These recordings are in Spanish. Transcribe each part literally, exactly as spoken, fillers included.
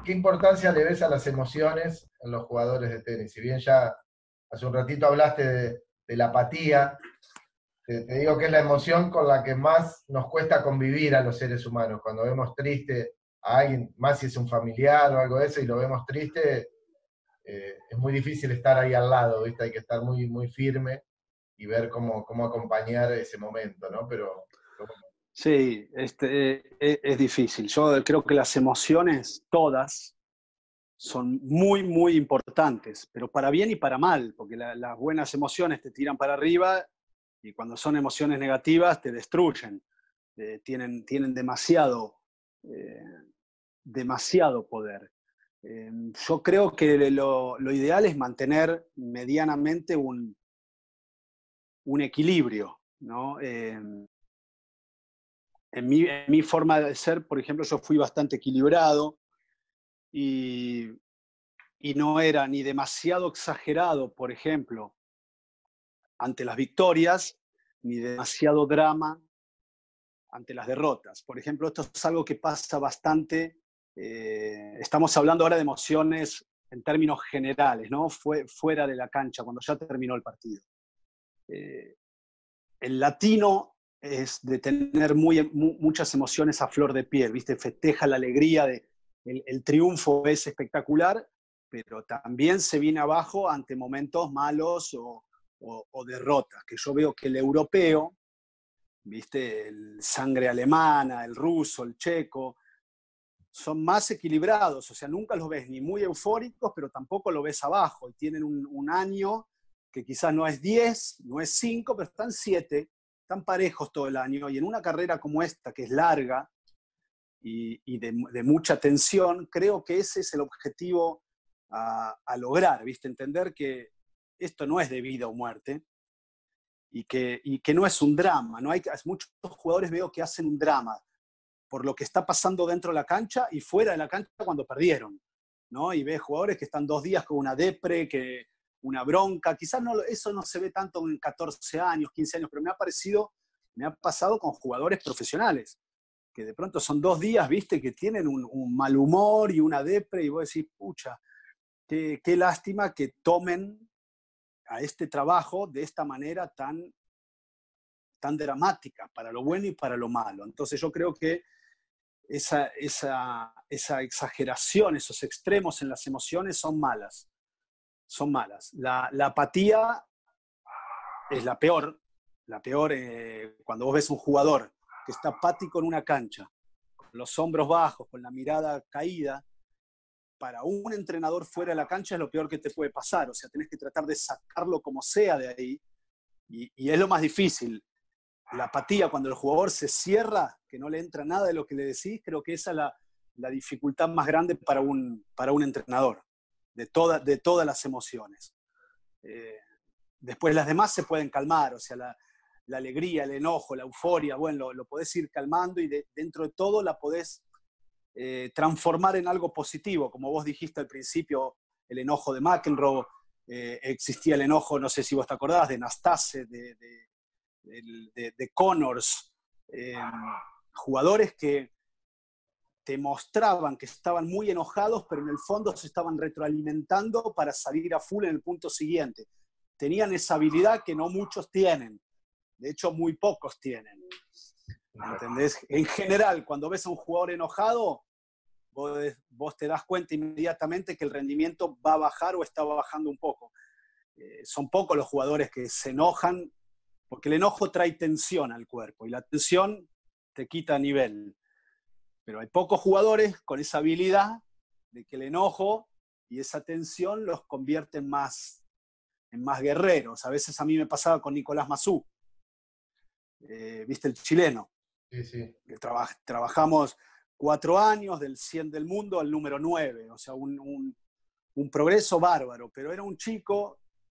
¿qué importancia le ves a las emociones en los jugadores de tenis? Si bien ya hace un ratito hablaste de, de la apatía, te, te digo que es la emoción con la que más nos cuesta convivir a los seres humanos. Cuando vemos triste a alguien, más si es un familiar o algo de eso, y lo vemos triste, eh, es muy difícil estar ahí al lado, ¿viste? Hay que estar muy, muy firme y ver cómo, cómo acompañar ese momento, ¿no? Pero, pero bueno. Sí, este, es, es difícil. Yo creo que las emociones, todas, son muy, muy importantes, pero para bien y para mal, porque la, las buenas emociones te tiran para arriba y cuando son emociones negativas te destruyen. Eh, tienen, tienen demasiado, eh, demasiado poder. Eh, yo creo que lo, lo ideal es mantener medianamente un, un equilibrio, ¿no? Eh, en, mi, en mi forma de ser, por ejemplo, yo fui bastante equilibrado y, y no era ni demasiado exagerado, por ejemplo, ante las victorias, ni demasiado drama ante las derrotas. Por ejemplo, esto es algo que pasa bastante. Eh, estamos hablando ahora de emociones en términos generales, ¿no? Fue, fuera de la cancha, cuando ya terminó el partido. Eh, el latino es de tener muy, mu muchas emociones a flor de piel, ¿viste? Festeja la alegría, de, el, el triunfo es espectacular, pero también se viene abajo ante momentos malos o, o, o derrotas, que yo veo que el europeo, ¿viste? El sangre alemana, el ruso, el checo, son más equilibrados, o sea, nunca los ves ni muy eufóricos, pero tampoco lo ves abajo, y tienen un, un año que quizás no es diez, no es cinco, pero están siete, están parejos todo el año, y en una carrera como esta, que es larga y, y de, de mucha tensión, creo que ese es el objetivo a, a lograr, ¿viste? Entender que esto no es de vida o muerte, y que, y que no es un drama, ¿no? Hay, muchos jugadores veo que hacen un drama por lo que está pasando dentro de la cancha y fuera de la cancha cuando perdieron, ¿no? Y ves jugadores que están dos días con una depre, que una bronca, quizás no, eso no se ve tanto en catorce años, quince años, pero me ha parecido, me ha pasado con jugadores profesionales, que de pronto son dos días, viste, que tienen un, un mal humor y una depre, y vos decís, pucha, qué, qué lástima que tomen a este trabajo de esta manera tan, tan dramática, para lo bueno y para lo malo. Entonces yo creo que esa, esa, esa exageración, esos extremos en las emociones son malas. Son malas. La, la apatía es la peor. La peor eh, cuando vos ves un jugador que está apático en una cancha, con los hombros bajos, con la mirada caída, para un entrenador fuera de la cancha es lo peor que te puede pasar. O sea, tenés que tratar de sacarlo como sea de ahí. Y, y es lo más difícil. La apatía, cuando el jugador se cierra, que no le entra nada de lo que le decís, creo que esa es la, la dificultad más grande para un, para un entrenador, de, toda, de todas las emociones. Eh, después las demás se pueden calmar, o sea, la, la alegría, el enojo, la euforia, bueno, lo, lo podés ir calmando y de, dentro de todo la podés eh, transformar en algo positivo. Como vos dijiste al principio, el enojo de McEnroe, eh, existía el enojo, no sé si vos te acordás, de Nastase, de... de de, de Connors, eh, jugadores que te mostraban que estaban muy enojados, pero en el fondo se estaban retroalimentando para salir a full en el punto siguiente. Tenían esa habilidad que no muchos tienen, de hecho muy pocos tienen. ¿Entendés? En general, cuando ves a un jugador enojado, vos, vos te das cuenta inmediatamente que el rendimiento va a bajar o está bajando un poco. Eh, son pocos los jugadores que se enojan, porque el enojo trae tensión al cuerpo y la tensión te quita nivel. Pero hay pocos jugadores con esa habilidad de que el enojo y esa tensión los convierte en más, en más guerreros. A veces a mí me pasaba con Nicolás Massú, eh, ¿viste? El chileno. Sí, sí. Que traba, trabajamos cuatro años del cien del mundo al número nueve, o sea, un, un, un progreso bárbaro, pero era un chico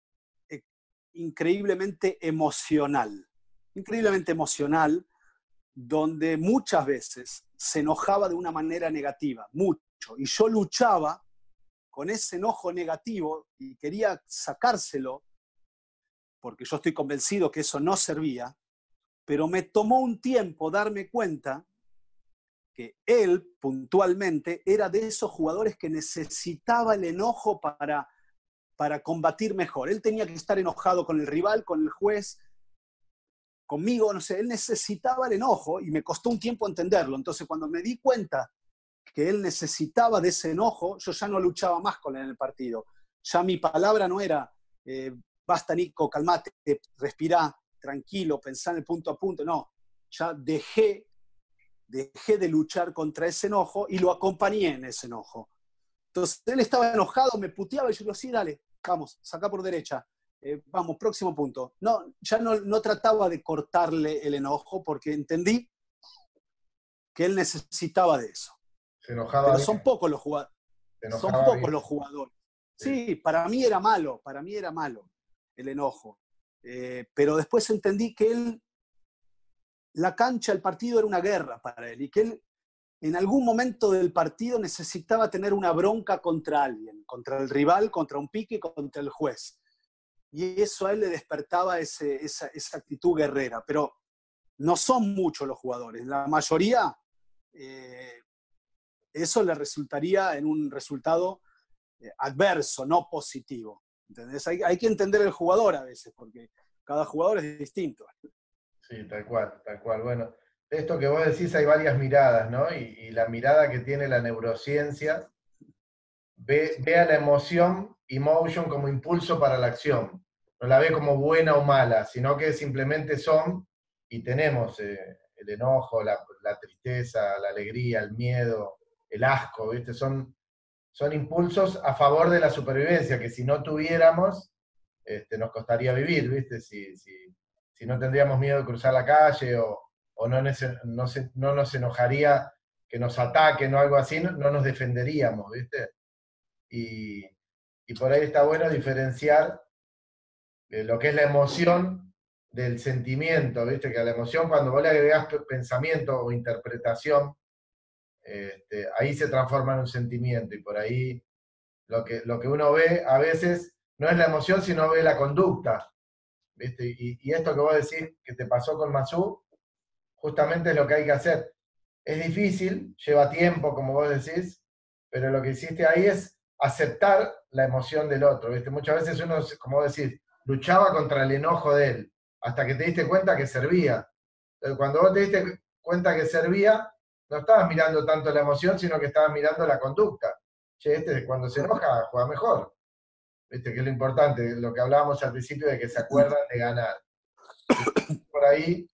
increíblemente emocional, increíblemente emocional, donde muchas veces se enojaba de una manera negativa, mucho, y yo luchaba con ese enojo negativo y quería sacárselo, porque yo estoy convencido que eso no servía, pero me tomó un tiempo darme cuenta que él puntualmente era de esos jugadores que necesitaba el enojo para, para combatir mejor. Él tenía que estar enojado con el rival, con el juez, conmigo, no sé, él necesitaba el enojo y me costó un tiempo entenderlo. Entonces, cuando me di cuenta que él necesitaba de ese enojo, yo ya no luchaba más con él en el partido. Ya mi palabra no era, eh, basta Nico, calmate, respirá, tranquilo, pensá en el punto a punto. No, ya dejé, dejé de luchar contra ese enojo y lo acompañé en ese enojo. Entonces, él estaba enojado, me puteaba y yo digo, sí, dale, vamos, saca por derecha. Eh, vamos, próximo punto. No, ya no, no trataba de cortarle el enojo porque entendí que él necesitaba de eso. Se enojaba Pero bien. son pocos los jugadores. Se Son enojaba pocos bien. los jugadores. Sí. Sí, para mí era malo, para mí era malo el enojo. Eh, pero después entendí que él, la cancha, el partido era una guerra para él y que él en algún momento del partido necesitaba tener una bronca contra alguien, contra el rival, contra un pique, contra el juez. Y eso a él le despertaba ese, esa, esa actitud guerrera. Pero no son muchos los jugadores. La mayoría, eh, eso le resultaría en un resultado eh, adverso, no positivo. ¿Entendés? Hay, hay que entender el jugador a veces, porque cada jugador es distinto. Sí, tal cual, tal cual. Bueno, de esto que vos decís hay varias miradas, ¿no? Y, y la mirada que tiene la neurociencia ve, ve a la emoción, emotion, como impulso para la acción. No la ve como buena o mala, sino que simplemente son, y tenemos eh, el enojo, la, la tristeza, la alegría, el miedo, el asco, ¿viste? Son, son impulsos a favor de la supervivencia, que si no tuviéramos, este, nos costaría vivir, ¿viste? Si, si, si no tendríamos miedo de cruzar la calle o, o no, no, se, no nos enojaría que nos ataquen o algo así, no, no nos defenderíamos, ¿viste? Y, y por ahí está bueno diferenciar eh, lo que es la emoción del sentimiento, ¿viste? Que a la emoción, cuando vos le agregás pensamiento o interpretación, este, ahí se transforma en un sentimiento, y por ahí lo que, lo que uno ve a veces no es la emoción, sino ve la conducta, ¿viste? Y, y esto que vos decís que te pasó con Masú, justamente es lo que hay que hacer. Es difícil, lleva tiempo, como vos decís, pero lo que hiciste ahí es aceptar la emoción del otro, ¿viste? Muchas veces uno, como vos decís, luchaba contra el enojo de él, hasta que te diste cuenta que servía. Entonces, cuando vos te diste cuenta que servía, no estabas mirando tanto la emoción, sino que estabas mirando la conducta. Che, este cuando se enoja juega mejor. ¿Viste? Que es lo importante, lo que hablábamos al principio de que se acuerdan de ganar. Y por ahí,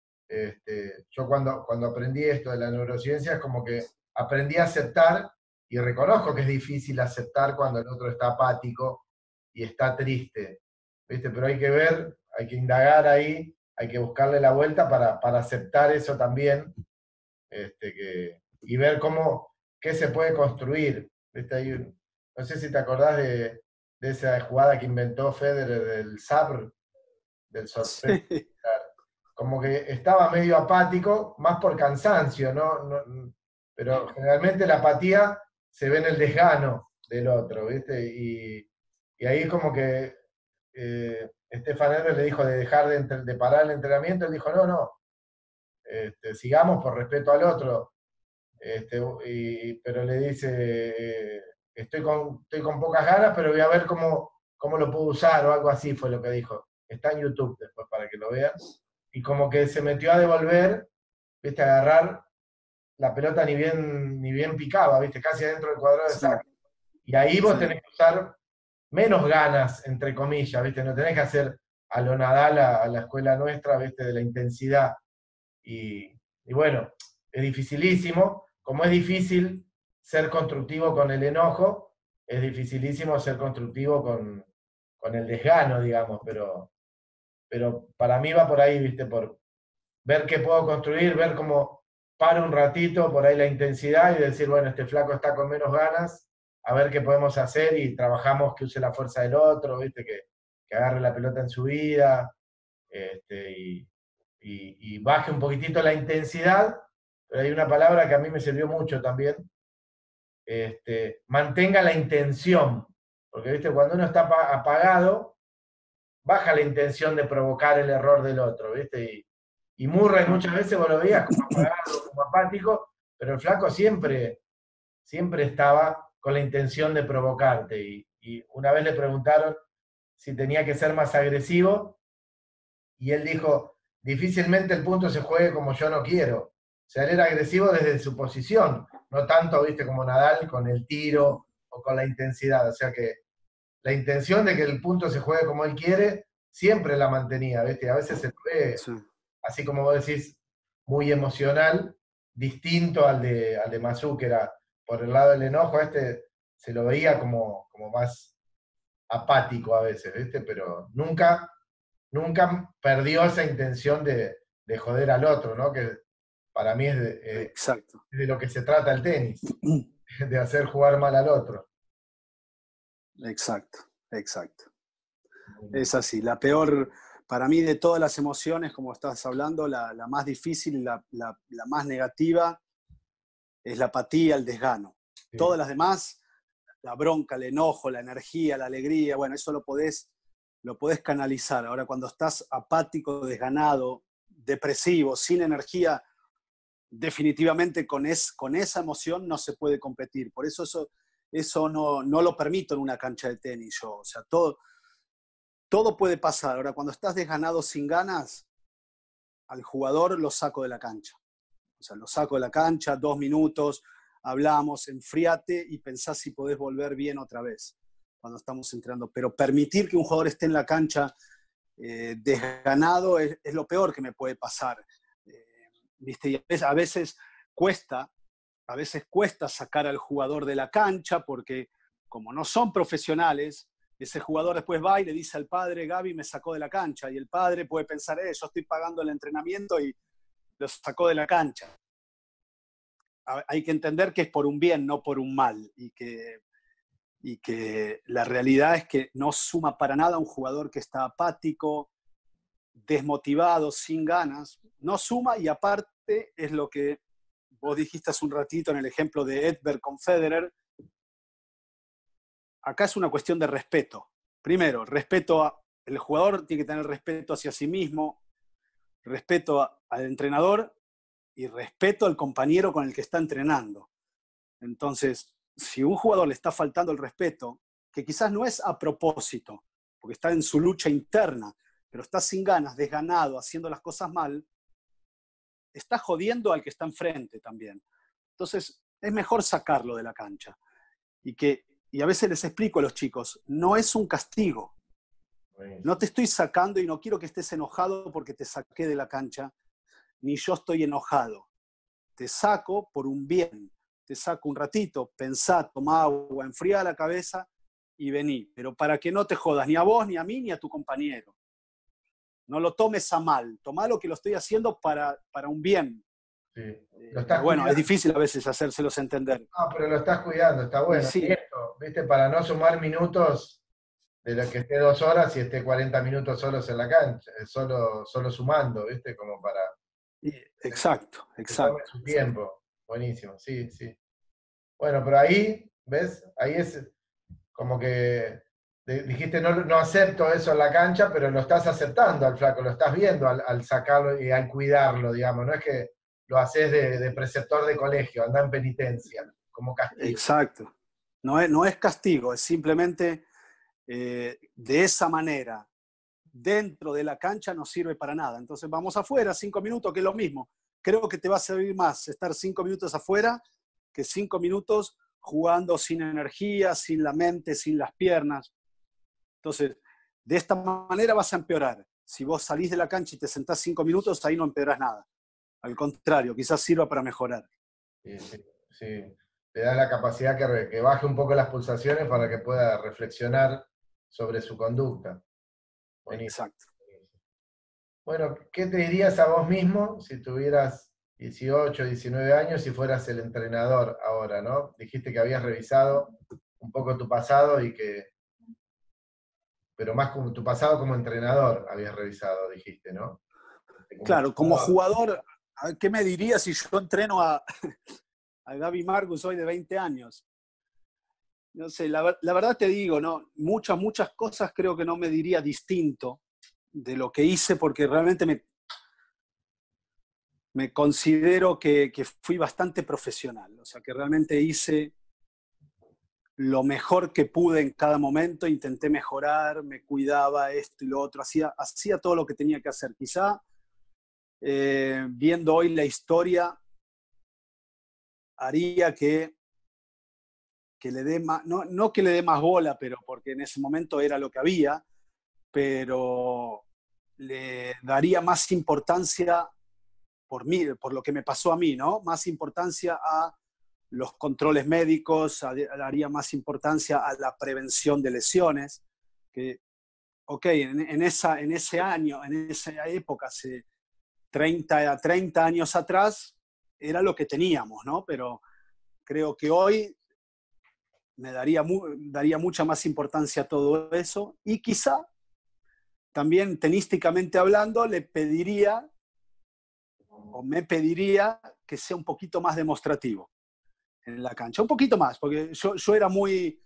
este, yo cuando, cuando aprendí esto de la neurociencia, es como que aprendí a aceptar, y reconozco que es difícil aceptar cuando el otro está apático y está triste, ¿viste? Pero hay que ver, hay que indagar ahí, hay que buscarle la vuelta para, para aceptar eso también, este, que, y ver cómo, qué se puede construir, ¿viste? Hay un, no sé si te acordás de, de esa jugada que inventó Federer del sabre, del sorpresa. Sí. Como que estaba medio apático, más por cansancio, ¿no? No, pero generalmente la apatía se ve en el desgano del otro, ¿viste? Y, y ahí como que eh, Stefan Edberg le dijo de dejar de, entre, de parar el entrenamiento, él dijo, no, no, este, sigamos por respeto al otro. Este, y, pero le dice, eh, estoy, con, estoy con pocas ganas, pero voy a ver cómo, cómo lo puedo usar, o algo así fue lo que dijo. Está en YouTube después para que lo vean. Y como que se metió a devolver, ¿viste? A agarrar la pelota ni bien, ni bien picaba, ¿viste? Casi adentro del cuadrado de saque. Y ahí vos sí. tenés que usar menos ganas, entre comillas, ¿viste? No tenés que hacer a lo Nadal, a, a la escuela nuestra, ¿viste? De la intensidad. Y, y bueno, es dificilísimo. Como es difícil ser constructivo con el enojo, es dificilísimo ser constructivo con, con el desgano, digamos, pero, pero para mí va por ahí, ¿viste? Por ver qué puedo construir, ver cómo paro un ratito, por ahí la intensidad, y decir, bueno, este flaco está con menos ganas, a ver qué podemos hacer, y trabajamos que use la fuerza del otro, ¿viste? Que, que agarre la pelota en su vida, este, y, y, y baje un poquitito la intensidad. Pero hay una palabra que a mí me sirvió mucho también, este, mantenga la intención, porque ¿viste? Cuando uno está apagado, baja la intención de provocar el error del otro, ¿viste? Y, y Murray muchas veces vos lo veías como apagado, como apático, pero el flaco siempre, siempre estaba con la intención de provocarte. Y, y una vez le preguntaron si tenía que ser más agresivo, y él dijo, difícilmente el punto se juegue como yo no quiero. O sea, él era agresivo desde su posición, no tanto, viste, como Nadal con el tiro o con la intensidad. O sea que la intención de que el punto se juegue como él quiere, siempre la mantenía, viste. A veces se ve, Sí. así como vos decís, muy emocional, distinto al de, al de Mazú, que era por el lado del enojo. Este se lo veía como, como más apático a veces, viste, pero nunca, nunca perdió esa intención de, de joder al otro, ¿no? Que para mí es de, eh, Exacto. es de lo que se trata el tenis, de hacer jugar mal al otro. Exacto, exacto. Es así. La peor, para mí, de todas las emociones, como estás hablando, la, la más difícil y la, la, la más negativa es la apatía, el desgano. Sí. Todas las demás, la bronca, el enojo, la energía, la alegría, bueno, eso lo podés, lo podés canalizar. Ahora, cuando estás apático, desganado, depresivo, sin energía, definitivamente con, es, con esa emoción no se puede competir. Por eso eso, eso no, no lo permito en una cancha de tenis yo. O sea, todo, todo puede pasar. Ahora, cuando estás desganado sin ganas, al jugador lo saco de la cancha. O sea, lo saco de la cancha, dos minutos, hablamos, enfríate y pensás si podés volver bien otra vez cuando estamos entrenando. Pero permitir que un jugador esté en la cancha eh, desganado es, es lo peor que me puede pasar. Eh, ¿viste? Y a veces, a veces cuesta, a veces cuesta sacar al jugador de la cancha porque como no son profesionales, ese jugador después va y le dice al padre, Gaby me sacó de la cancha, y el padre puede pensar, eh, yo estoy pagando el entrenamiento y lo sacó de la cancha. Hay que entender que es por un bien, no por un mal, y que, y que la realidad es que no suma para nada un jugador que está apático, desmotivado, sin ganas, no suma, y aparte es lo que vos dijiste hace un ratito en el ejemplo de Edberg con Federer. Acá es una cuestión de respeto. Primero, respeto a, el jugador tiene que tener respeto hacia sí mismo, respeto a, al entrenador y respeto al compañero con el que está entrenando. Entonces, si un jugador le está faltando el respeto, que quizás no es a propósito, porque está en su lucha interna, pero está sin ganas, desganado, haciendo las cosas mal, está jodiendo al que está enfrente también. Entonces, es mejor sacarlo de la cancha. Y, que, y a veces les explico a los chicos, no es un castigo. No te estoy sacando y no quiero que estés enojado porque te saqué de la cancha, ni yo estoy enojado. Te saco por un bien. Te saco un ratito, pensá, toma agua, enfría la cabeza y vení. Pero para que no te jodas ni a vos, ni a mí, ni a tu compañero. No lo tomes a mal. Tomá lo que lo estoy haciendo para, para un bien. Sí. Eh, Lo estás pero bueno, cuidando. es difícil a veces hacérselos entender. No, pero lo estás cuidando, está bueno. Sí. Esto, ¿viste? Para no sumar minutos de lo que esté dos horas y esté cuarenta minutos solos en la cancha, eh, solo, solo sumando, ¿viste? Como para Exacto, que exacto. tome su tiempo. Buenísimo, sí, sí. Bueno, pero ahí, ¿ves? Ahí es como que de- dijiste, no, no acepto eso en la cancha, pero lo estás aceptando al flaco, lo estás viendo al, al sacarlo y al cuidarlo, digamos. No es que lo haces de, de preceptor de colegio, anda en penitencia, como castigo. Exacto. No es, no es castigo, es simplemente eh, de esa manera. Dentro de la cancha no sirve para nada. Entonces vamos afuera, cinco minutos, que es lo mismo. Creo que te va a servir más estar cinco minutos afuera que cinco minutos jugando sin energía, sin la mente, sin las piernas. Entonces, de esta manera vas a empeorar. Si vos salís de la cancha y te sentás cinco minutos, ahí no empeorás nada. Al contrario, quizás sirva para mejorar. Sí, sí, sí. Te da la capacidad que, que baje un poco las pulsaciones para que pueda reflexionar sobre su conducta. Buenísimo. Exacto. Bueno, ¿qué te dirías a vos mismo si tuvieras dieciocho, diecinueve años y fueras el entrenador ahora, ¿no? Dijiste que habías revisado un poco tu pasado y que, pero más como tu pasado como entrenador habías revisado, dijiste, ¿no? Como Claro, como jugador. jugador, ¿qué me dirías si yo entreno a, a Gaby Marcus hoy de veinte años? No sé, la, la verdad te digo, ¿no? Muchas, muchas cosas creo que no me diría distinto de lo que hice porque realmente me... me considero que, que fui bastante profesional, o sea, que realmente hice lo mejor que pude en cada momento, intenté mejorar, me cuidaba esto y lo otro, hacía, hacía todo lo que tenía que hacer. Quizá eh, viendo hoy la historia, haría que, que le dé más, no, no que le dé más bola, pero porque en ese momento era lo que había, pero le daría más importancia por mí, por lo que me pasó a mí, ¿no? Más importancia a los controles médicos, a, daría más importancia a la prevención de lesiones, que, ok, en, en, esa, en ese año, en esa época, hace treinta, treinta años atrás, era lo que teníamos, ¿no? Pero creo que hoy me daría, mu daría mucha más importancia a todo eso y quizá también tenísticamente hablando le pediría o me pediría que sea un poquito más demostrativo en la cancha, un poquito más, porque yo, yo era muy,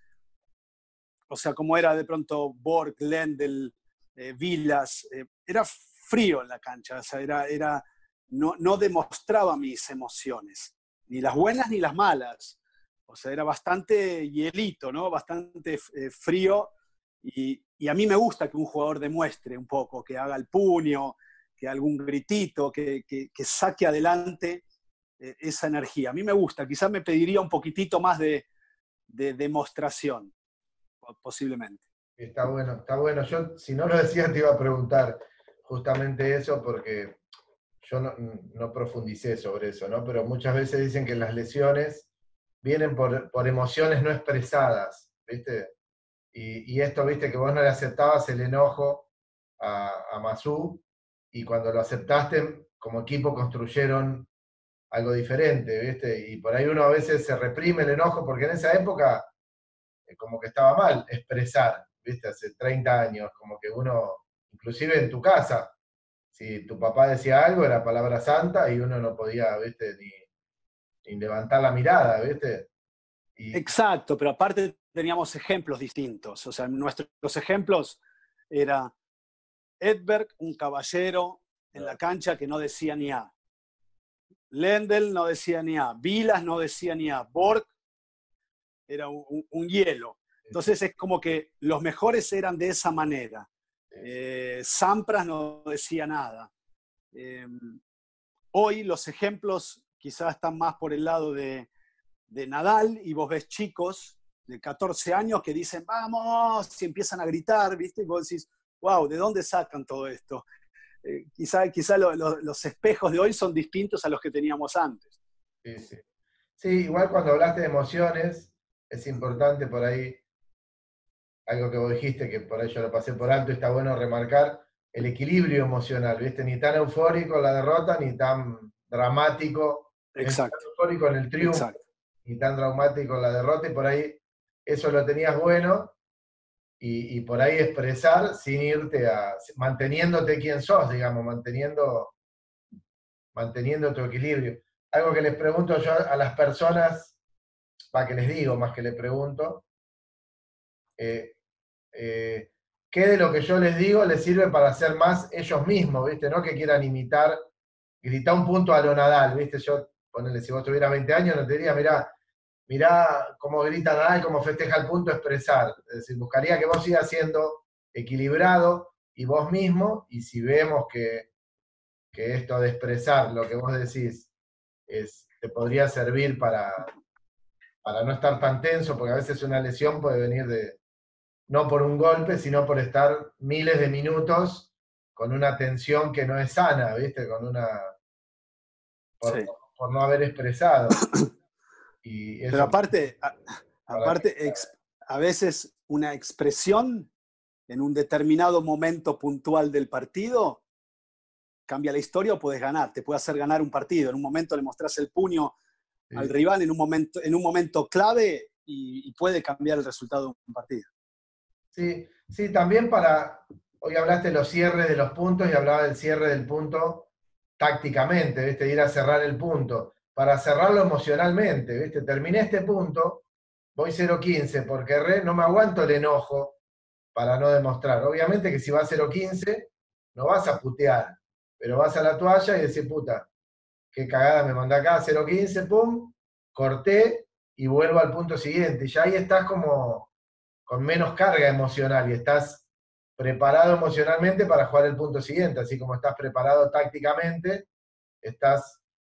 o sea, como era de pronto Borg, Lendl, eh, Vilas, eh, era frío en la cancha, o sea, era, era, no, no demostraba mis emociones, ni las buenas ni las malas, o sea, era bastante hielito, ¿no? Bastante eh, frío, y, y a mí me gusta que un jugador demuestre un poco, que haga el puño, que algún gritito, que, que, que saque adelante eh, esa energía. A mí me gusta, quizás me pediría un poquitito más de, de demostración, posiblemente. Está bueno, está bueno. Yo, si no lo decía, te iba a preguntar justamente eso porque yo no, no profundicé sobre eso, ¿no? Pero muchas veces dicen que las lesiones vienen por, por emociones no expresadas, ¿viste? Y, y esto, viste, que vos no le aceptabas el enojo a, a Masú, y cuando lo aceptaste, como equipo construyeron algo diferente, ¿viste? Y por ahí uno a veces se reprime el enojo, porque en esa época eh, como que estaba mal expresar, ¿viste? Hace treinta años, como que uno, inclusive en tu casa, si tu papá decía algo, era palabra santa y uno no podía, ¿viste? Ni, ni levantar la mirada, ¿viste? Y, Exacto, pero aparte teníamos ejemplos distintos. O sea, nuestros ejemplos era Edberg, un caballero en la cancha que no decía ni A. Lendl no decía ni A. Vilas no decía ni A. Borg era un, un, un hielo. Entonces es como que los mejores eran de esa manera. Eh, Sampras no decía nada. Eh, hoy los ejemplos quizás están más por el lado de, de Nadal, y vos ves chicos de catorce años que dicen, vamos, y empiezan a gritar, ¿viste? Y vos decís, wow, ¿de dónde sacan todo esto? Eh, quizá quizá lo, lo, los espejos de hoy son distintos a los que teníamos antes. sí, sí. Sí, igual cuando hablaste de emociones, es importante por ahí, algo que vos dijiste, que por ahí yo lo pasé por alto y está bueno remarcar, el equilibrio emocional, ¿viste? Ni tan eufórico en la derrota, ni tan dramático, ni tan Exacto, eufórico en el triunfo, exacto. ni tan traumático en la derrota, y por ahí eso lo tenías bueno, y, y por ahí expresar sin irte a, manteniéndote quien sos, digamos, manteniendo, manteniendo tu equilibrio. Algo que les pregunto yo a las personas, para que les digo más que les pregunto, eh, eh, qué de lo que yo les digo les sirve para ser más ellos mismos, ¿viste? No que quieran imitar, gritar un punto a lo Nadal, ¿viste? Yo, ponele, si vos tuvieras veinte años, no te diría, mirá, mirá cómo grita Nadal, cómo festeja el punto, expresar. Es decir, buscaría que vos sigas siendo equilibrado y vos mismo, y si vemos que, que esto de expresar lo que vos decís es, te podría servir para, para no estar tan tenso, porque a veces una lesión puede venir de, no por un golpe, sino por estar miles de minutos con una tensión que no es sana, ¿viste? Con una, por, Sí. por no haber expresado. Y Pero eso aparte, a, para que, aparte ex, a veces una expresión en un determinado momento puntual del partido cambia la historia o puedes ganar, te puede hacer ganar un partido. En un momento le mostrás el puño sí, al rival en un momento, en un momento clave y, y puede cambiar el resultado de un partido. sí, sí, también para, hoy hablaste de los cierres de los puntos y hablaba del cierre del punto tácticamente, ¿viste? Ir a cerrar el punto, para cerrarlo emocionalmente, ¿viste? Terminé este punto, voy cero quince, porque re, no me aguanto el enojo para no demostrar. Obviamente que si vas cero quince, no vas a putear, pero vas a la toalla y decís, puta, qué cagada me mandé acá, cero quince, pum, corté y vuelvo al punto siguiente. Y ya ahí estás como con menos carga emocional y estás preparado emocionalmente para jugar el punto siguiente, así como estás preparado tácticamente, estás,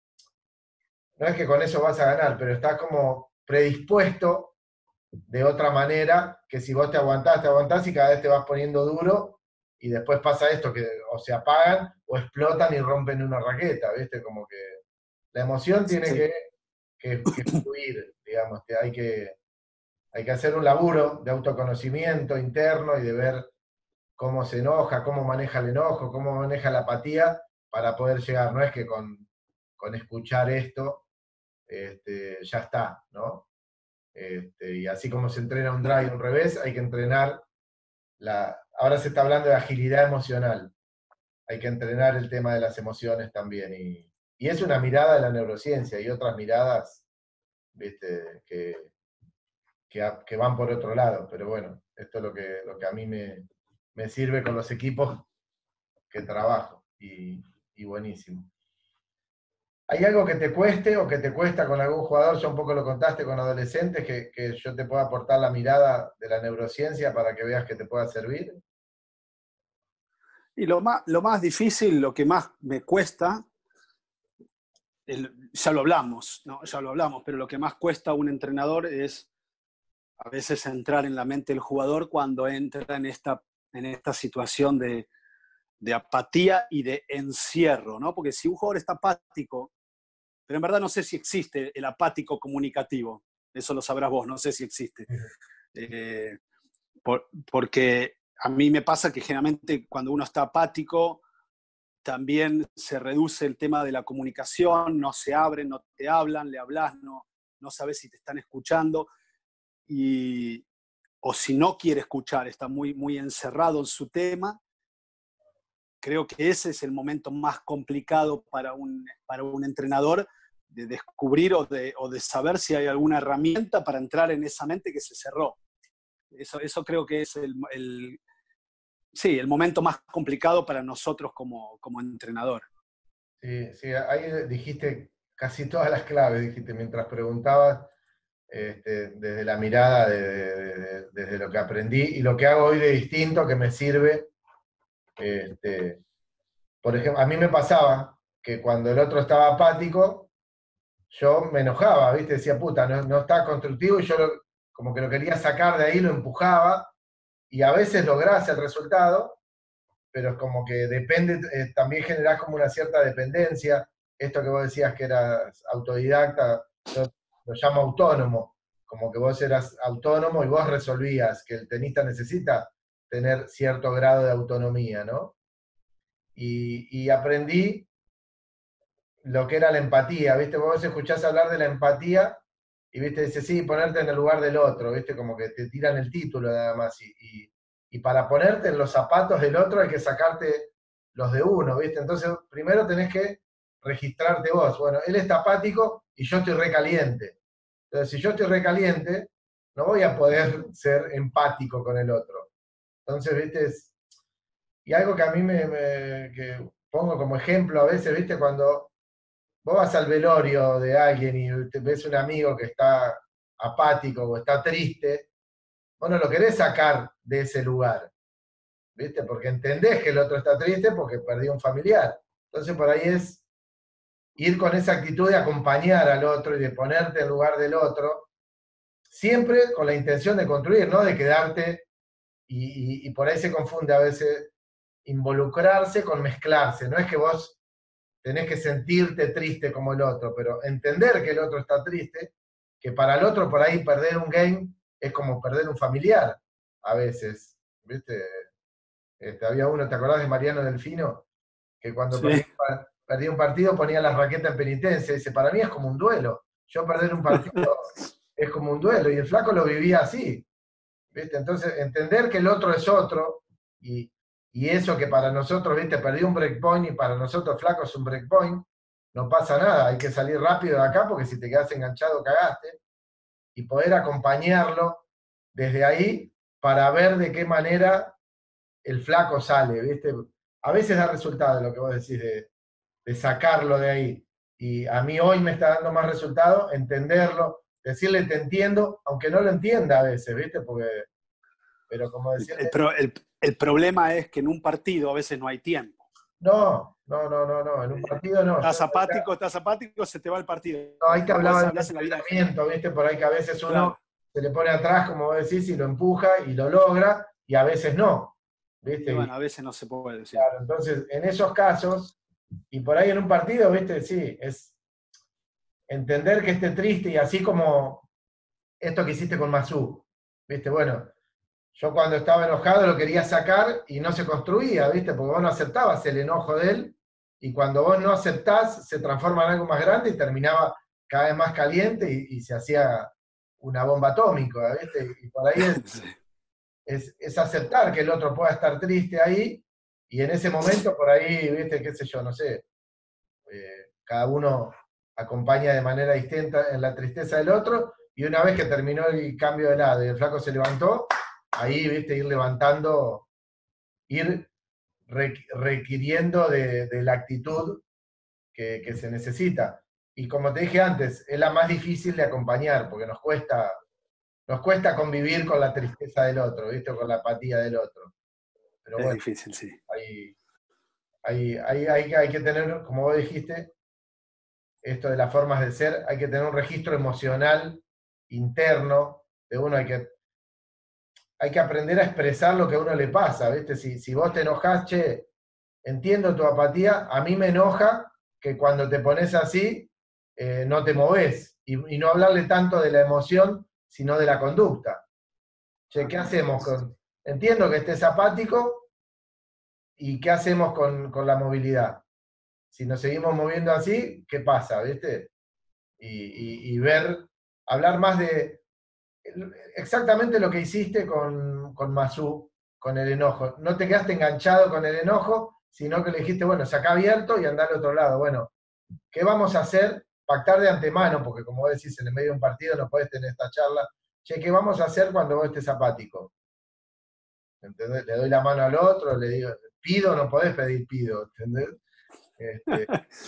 no es que con eso vas a ganar, pero estás como predispuesto de otra manera, que si vos te aguantás, te aguantás y cada vez te vas poniendo duro y después pasa esto, que o se apagan o explotan y rompen una raqueta, ¿viste? Como que la emoción tiene Sí. que, que, que fluir, digamos, que hay, que hay que hacer un laburo de autoconocimiento interno y de ver cómo se enoja, cómo maneja el enojo, cómo maneja la apatía para poder llegar. No es que con, con escuchar esto este, ya está, ¿no? Este, y así como se entrena un drive y un revés, hay que entrenar la... Ahora se está hablando de agilidad emocional. Hay que entrenar el tema de las emociones también. Y, y es una mirada de la neurociencia y otras miradas, ¿viste? Que, que, que van por otro lado. Pero bueno, esto es lo que, lo que a mí me, me sirve con los equipos que trabajo. Y, y buenísimo. ¿Hay algo que te cueste o que te cuesta con algún jugador? Ya un poco lo contaste con adolescentes, que, que yo te pueda aportar la mirada de la neurociencia para que veas que te pueda servir. Y lo más, lo más difícil, lo que más me cuesta, el, ya lo hablamos, ¿no? Ya lo hablamos, pero lo que más cuesta a un entrenador es a veces entrar en la mente del jugador cuando entra en esta, en esta situación de, de apatía y de encierro, ¿no? Porque si un jugador está apático, pero en verdad no sé si existe el apático comunicativo, eso lo sabrás vos, no sé si existe. Eh, por, porque a mí me pasa que generalmente cuando uno está apático, también se reduce el tema de la comunicación, no se abren, no te hablan, le hablas, no, no sabes si te están escuchando, y, o si no quiere escuchar, está muy, muy encerrado en su tema. Creo que ese es el momento más complicado para un, para un entrenador, de descubrir o de, o de saber si hay alguna herramienta para entrar en esa mente que se cerró. Eso, eso creo que es el, el, sí, el momento más complicado para nosotros como, como entrenador. Sí, sí, ahí dijiste casi todas las claves, dijiste mientras preguntabas, este, desde la mirada, de, de, de, desde lo que aprendí y lo que hago hoy de distinto que me sirve. Este, por ejemplo, a mí me pasaba que cuando el otro estaba apático, yo me enojaba, ¿viste? Decía, puta, no, no está constructivo y yo lo, como que lo quería sacar de ahí, lo empujaba y a veces lográs el resultado, pero es como que depende, eh, también generás como una cierta dependencia. Esto que vos decías que eras autodidacta, yo lo llamo autónomo, como que vos eras autónomo y vos resolvías, que el tenista necesita tener cierto grado de autonomía, ¿no? Y, y aprendí lo que era la empatía, ¿viste? Vos escuchás hablar de la empatía y, ¿viste? Dice, sí, ponerte en el lugar del otro, ¿viste? Como que te tiran el título nada más. Y, y, y para ponerte en los zapatos del otro hay que sacarte los de uno, ¿viste? Entonces, primero tenés que registrarte vos. Bueno, él está apático y yo estoy recaliente. Entonces, si yo estoy recaliente, no voy a poder ser empático con el otro. Entonces, ¿viste? Es, y algo que a mí me, me que pongo como ejemplo a veces, ¿viste? Cuando vos vas al velorio de alguien y te ves un amigo que está apático o está triste, vos no lo querés sacar de ese lugar, ¿viste? Porque entendés que el otro está triste porque perdió un familiar. Entonces por ahí es ir con esa actitud de acompañar al otro y de ponerte en lugar del otro, siempre con la intención de construir, no de quedarte, y, y, y por ahí se confunde a veces involucrarse con mezclarse. No es que vos tenés que sentirte triste como el otro, pero entender que el otro está triste, que para el otro por ahí perder un game es como perder un familiar a veces, ¿viste? Este, había uno, ¿te acordás de Mariano Delfino? Que cuando Sí. perdía, perdía un partido ponía las raquetas en penitencia, dice, para mí es como un duelo, yo perder un partido es como un duelo, y el flaco lo vivía así, ¿viste? Entonces, entender que el otro es otro, y, y eso que para nosotros, ¿viste? Perdí un breakpoint y para nosotros flaco es un breakpoint, no pasa nada, hay que salir rápido de acá porque si te quedas enganchado cagaste, y poder acompañarlo desde ahí para ver de qué manera el flaco sale, ¿viste? A veces da resultado lo que vos decís de, de sacarlo de ahí. Y a mí hoy me está dando más resultado entenderlo, decirle te entiendo, aunque no lo entienda a veces, ¿viste? Porque, pero como El, decirle, el pro- el- el problema es que en un partido a veces no hay tiempo. no, no, no, no, no, en un Eh, partido no. Yo, Estás apático, estás apático, se te va el partido. no, ahí te Como vos hablaba de un hablas en la vida en general. entrenamiento, ¿viste? Por ahí que a veces uno Claro. se le pone atrás, como vos decís, y lo empuja y lo logra, y a veces no, Y ¿viste? Y bueno, a veces no se puede decir. claro, entonces, en esos casos, y por ahí en un partido, ¿viste? Sí, es entender que esté triste y así como esto que hiciste con Masú, ¿viste? Bueno, yo cuando estaba enojado lo quería sacar y no se construía, ¿viste? Porque vos no aceptabas el enojo de él y cuando vos no aceptás se transforma en algo más grande y terminaba cada vez más caliente y, y se hacía una bomba atómica, ¿viste? Y por ahí es, Sí. es, es aceptar que el otro pueda estar triste ahí y en ese momento por ahí, ¿viste? Qué sé yo, no sé, eh, cada uno acompaña de manera distinta en la tristeza del otro, y una vez que terminó el cambio de lado y el flaco se levantó, ahí, viste, ir levantando, ir requiriendo de, de la actitud que, que, se necesita. Y como te dije antes, es la más difícil de acompañar, porque nos cuesta, nos cuesta convivir con la tristeza del otro, ¿viste? O con la apatía del otro. Pero Es bueno, difícil, sí. hay, hay, hay, hay, hay que tener, como vos dijiste, esto de las formas de ser, hay que tener un registro emocional interno de uno, hay que, hay que aprender a expresar lo que a uno le pasa, ¿viste? Si, si vos te enojás, che, entiendo tu apatía, a mí me enoja que cuando te pones así, eh, no te movés, y, y no hablarle tanto de la emoción, sino de la conducta. Che, ¿qué hacemos con...? Entiendo que estés apático, ¿y qué hacemos con, con la movilidad? Si nos seguimos moviendo así, ¿qué pasa, viste? Y, y, y ver, hablar más de exactamente lo que hiciste con, con Masú, con el enojo. No te quedaste enganchado con el enojo, sino que le dijiste, bueno, saca abierto y anda al otro lado. Bueno, ¿qué vamos a hacer? Pactar de antemano, porque como vos decís, en el medio de un partido no podés tener esta charla. Che, ¿qué vamos a hacer cuando vos estés apático? ¿Entendés? Le doy la mano al otro, le digo, pido, no podés pedir pido, ¿entendés? Este,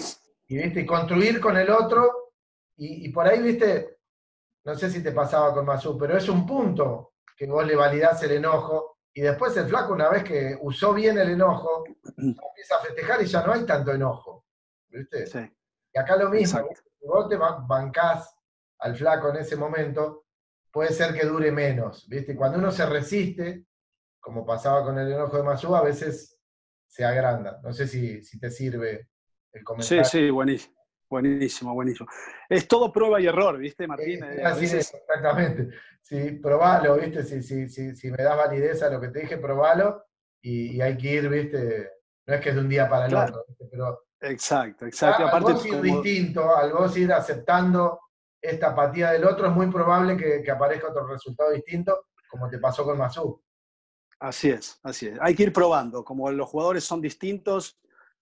y viste, construir con el otro, y, y por ahí, viste, no sé si te pasaba con Masú, pero es un punto que vos le validás el enojo, y después el flaco, una vez que usó bien el enojo, empieza a festejar y ya no hay tanto enojo, ¿viste? Sí, Y acá lo mismo, exacto. si vos te bancás al flaco en ese momento, puede ser que dure menos, ¿viste? Y cuando uno se resiste, como pasaba con el enojo de Masú, a veces se agranda. No sé si, si te sirve el Sí, comentario. sí, buenísimo. Buenísimo, buenísimo. Es todo prueba y error, ¿viste, Martín? Eh, Eh, a así es, veces, exactamente. Sí, probalo, ¿viste? Si, si, si, si me das validez a lo que te dije, probalo y, y hay que ir, ¿viste? No es que es de un día para el claro, otro, ¿viste? Pero exacto, exacto. Y a- al aparte, vos ir como, distinto, al vos ir aceptando esta apatía del otro, es muy probable que, que aparezca otro resultado distinto, como te pasó con Masú. así es, así es. Hay que ir probando. Como los jugadores son distintos,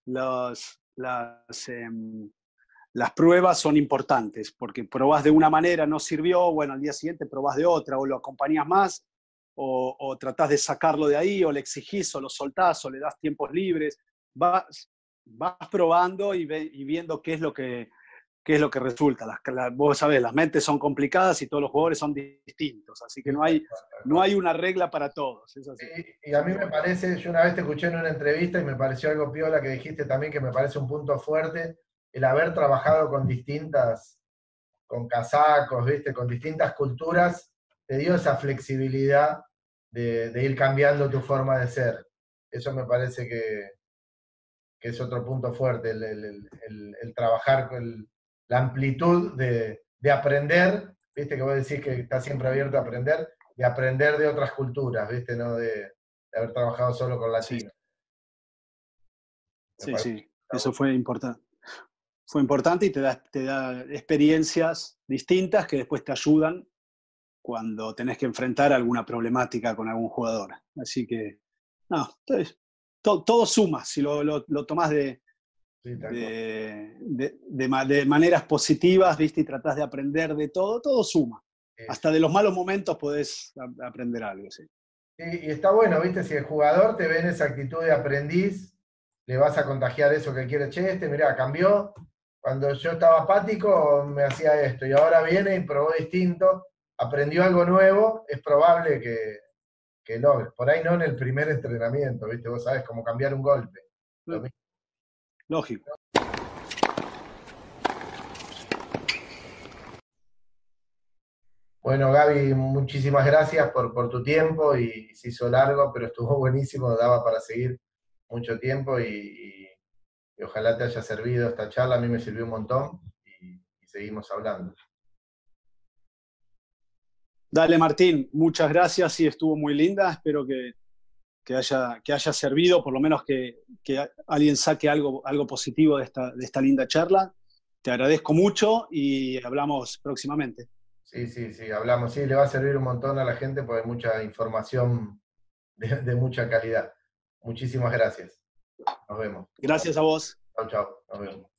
los, las, em, las pruebas son importantes, porque probás de una manera, no sirvió, bueno, al día siguiente probás de otra, o lo acompañás más, o, o tratás de sacarlo de ahí, o le exigís, o lo soltás, o le das tiempos libres. Vas, vas probando y, ve, y viendo qué es lo que, qué es lo que resulta. Las, la, vos sabés, las mentes son complicadas y todos los jugadores son distintos, así que Sí, no tal hay, cual, tal no cual. hay una regla para todos, es así. Y, y a Así mí que me bueno. parece, yo una vez te escuché en una entrevista y me pareció algo piola que dijiste también, que me parece un punto fuerte, el haber trabajado con distintas, con casacos, ¿viste? Con distintas culturas, te dio esa flexibilidad de, de ir cambiando tu forma de ser. Eso me parece que, que es otro punto fuerte, el, el- el- el trabajar con el- la amplitud de, de aprender, ¿viste? Que vos decís que estás siempre abierto a aprender, de aprender de otras culturas, ¿viste? No de, de haber trabajado solo con Sí, latinos. Me sí, parece sí, que está eso bueno. fue importante. Fue importante y te da, te da experiencias distintas que después te ayudan cuando tenés que enfrentar alguna problemática con algún jugador. Así que, no, entonces, to, todo suma si lo, lo, lo tomás de, Sí, tal cual. de, de, de, de, maneras positivas, ¿viste? Y tratás de aprender de todo, todo suma. Eh, Hasta de los malos momentos podés aprender algo, ¿sí? Y, y está bueno, ¿viste? Si el jugador te ve en esa actitud de aprendiz, le vas a contagiar eso que quiere, che, este, mirá, cambió, cuando yo estaba apático me hacía esto, y ahora viene y probó distinto, aprendió algo nuevo, es probable que, que logre. Por ahí no en el primer entrenamiento, ¿viste? Vos sabés cómo cambiar un golpe. Lo mismo. Lógico. Bueno, Gaby, muchísimas gracias por, por tu tiempo, y se hizo largo, pero estuvo buenísimo, daba para seguir mucho tiempo, y, y- y ojalá te haya servido esta charla, a mí me sirvió un montón, y, y seguimos hablando. Dale, Martín, muchas gracias, sí, estuvo muy linda, espero que, que haya, que haya servido, por lo menos que, que alguien saque algo, algo positivo de esta, de esta linda charla. Te agradezco mucho y hablamos próximamente. Sí, sí, sí, hablamos, sí, le va a servir un montón a la gente porque hay mucha información de, de mucha calidad. Muchísimas gracias. Nos vemos. Gracias a vos. Chao, chao. Nos vemos.